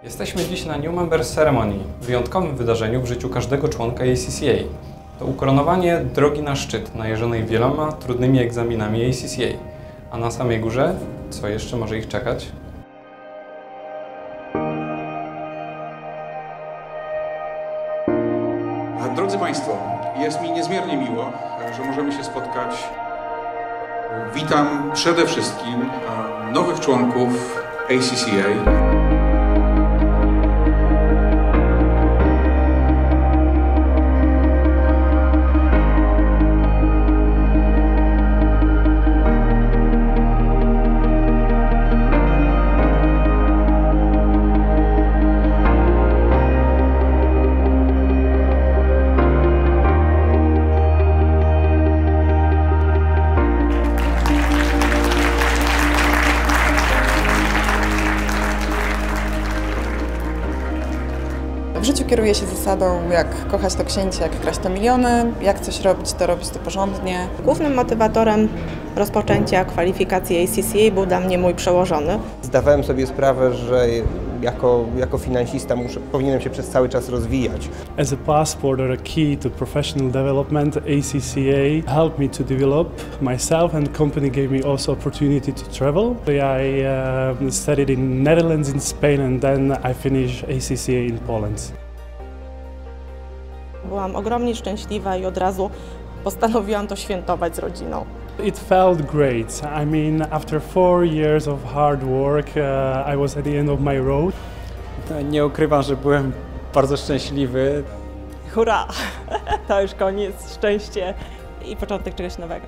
Jesteśmy dziś na New Members Ceremony, wyjątkowym wydarzeniu w życiu każdego członka ACCA. To ukoronowanie drogi na szczyt, najeżonej wieloma trudnymi egzaminami ACCA. A na samej górze, co jeszcze może ich czekać? Drodzy Państwo, jest mi niezmiernie miło, że możemy się spotkać. Witam przede wszystkim nowych członków ACCA. W życiu kieruję się zasadą, jak kochać to księcie, jak kraść to miliony, jak coś robić to porządnie. Głównym motywatorem rozpoczęcia kwalifikacji ACCA był dla mnie mój przełożony. Zdawałem sobie sprawę, że jako finansista powinienem się przez cały czas rozwijać. As a passport or a key to professional development, ACCA helped me to develop myself, and the company gave me also opportunity to travel. I studied in Netherlands, in Spain, and then I finished ACCA in Poland. Byłam ogromnie szczęśliwa i od razu postanowiłam to świętować z rodziną. It felt great. I mean, after 4 years of hard work, I was at the end of my road. Nie ukrywam, że byłem bardzo szczęśliwy. Hurra! To już koniec, szczęście i początek czegoś nowego.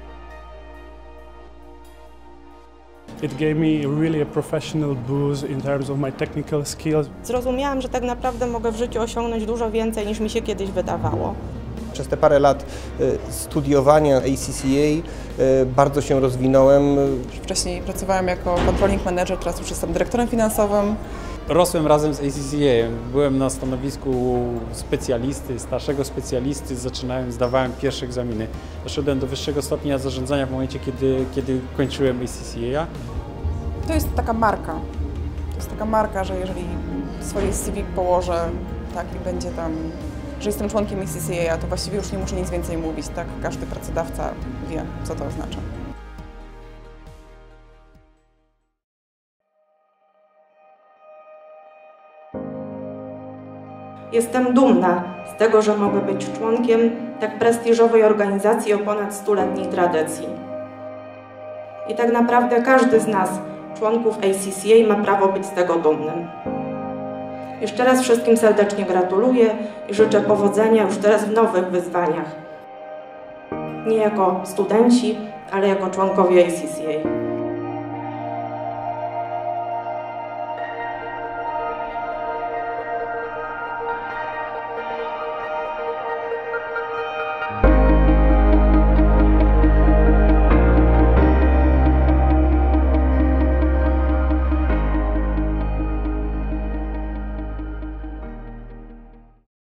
It gave me really a professional boost in terms of my technical skills. Zrozumiałam, że tak naprawdę mogę w życiu osiągnąć dużo więcej niż mi się kiedyś wydawało. Przez te parę lat studiowania ACCA bardzo się rozwinąłem. Wcześniej pracowałem jako controlling manager, teraz już jestem dyrektorem finansowym. Rosłem razem z ACCA. Byłem na stanowisku specjalisty, starszego specjalisty. Zdawałem pierwsze egzaminy. Doszedłem do wyższego stopnia zarządzania w momencie, kiedy kończyłem ACCA. To jest taka marka. To jest taka marka, że jeżeli swoje CV położę, tak, i będzie tam, że jestem członkiem ACCA, to właściwie już nie muszę nic więcej mówić, tak? Każdy pracodawca wie, co to oznacza. Jestem dumna z tego, że mogę być członkiem tak prestiżowej organizacji o ponad 100-letniej tradycji. I tak naprawdę każdy z nas, członków ACCA, ma prawo być z tego dumnym. Jeszcze raz wszystkim serdecznie gratuluję i życzę powodzenia już teraz w nowych wyzwaniach. Nie jako studenci, ale jako członkowie ACCA.